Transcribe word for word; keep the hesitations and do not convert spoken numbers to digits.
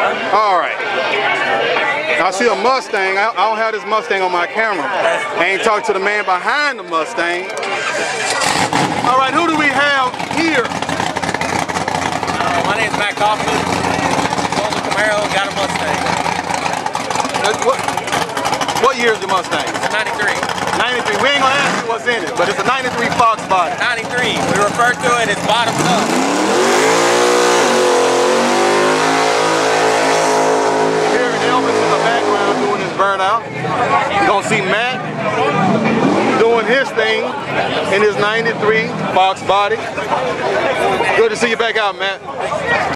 All right. I see a Mustang. I, I don't have this Mustang on my camera. I ain't talked to the man behind the Mustang. All right, who do we have here? Uh, my name's Matt Coffman. Sold a Camaro, got a Mustang. Uh, what, what year is the Mustang? It's a ninety-three. ninety-three. We ain't gonna ask you what's in it, but it's a ninety-three Fox body. ninety-three. We refer to it as bottoms up. Here Elvis in the background doing his burnout. You're gonna see Matt doing his thing in his ninety-three Fox body. Good to see you back out, Matt.